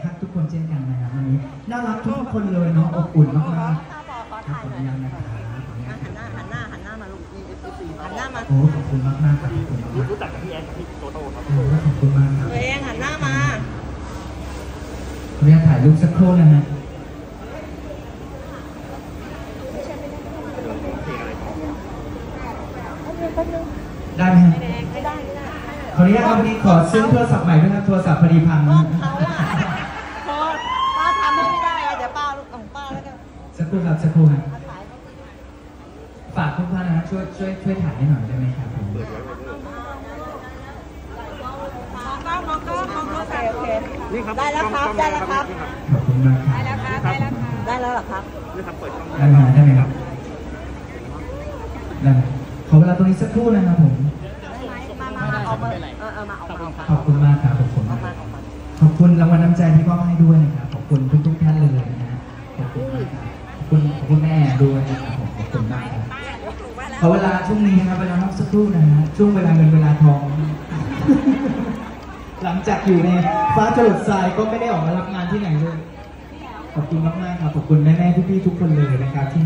ทักทุกคนเช่นกันนะครับวันนี้น่ารักทุกคนเลยเนาะอบอุ่นมากๆขอบคุณยังนะครับหันหน้ามาลูกหันหน้ามาโอ้ขอบคุณมากๆครับขอบคุณมากรู้จักกับพี่แอนกับพี่โตโต้ครับขอบคุณมากครับตัวเองหันหน้ามาเรียกถ่ายรูปสักครู่นะฮะได้ไหมฮะไม่ได้ขออนุญาตครับพี่ขอซื้อโทรศัพท์ใหม่ด้วยครับโทรศัพท์พอดีพังนะป้าทำไม่ได้เดี๋ยวป้าลูกของป้าแล้วกันสักครู่ครับสักครู่ครับฝากทุกท่านนะช่วยถ่ายให้หน่อยได้ไหมครับผมโอเคได้แล้วครับได้แล้วครับขอบคุณมากครับได้แล้วเหรอครับได้ไหมครับได้ขอเวลาตรงนี้สักครู่นะครับผมขอบคุณมากครับขอบคุณมากขอบคุณรางวัลน้ำใจที่มอบให้ด้วยนะครับขอบคุณทุกท่านเลยนะฮะขอบคุณมากครับขอบคุณแม่ด้วยนะครับผมขอบคุณมากครับขอเวลาช่วงนี้นะครับเวลานอกสักครู่นะฮะช่วงเวลาเงินเวลาทองหลังจากอยู่ในฟ้าจรดทรายก็ไม่ได้ออกมารับงานที่ไหนเลยขอบคุณมากๆครับขอบคุณแม่ๆพี่ๆทุกคนเลยนะครับที่